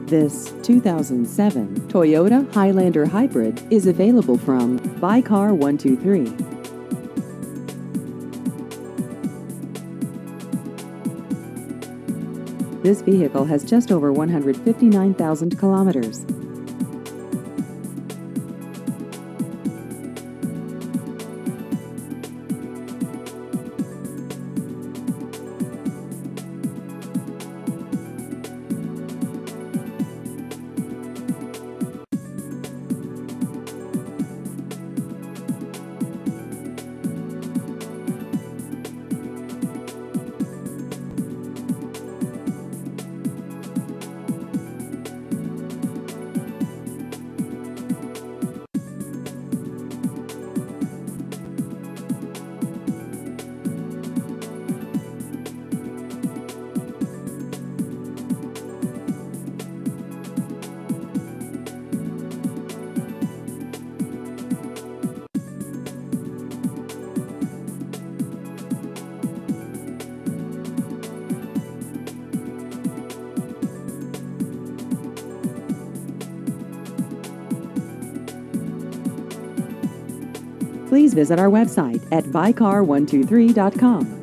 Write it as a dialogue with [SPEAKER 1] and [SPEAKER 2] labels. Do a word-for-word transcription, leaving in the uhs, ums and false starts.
[SPEAKER 1] This two thousand seven Toyota Highlander Hybrid is available from Buy Car one two three. This vehicle has just over one hundred fifty-nine thousand kilometers. Please visit our website at buy car one two three dot com.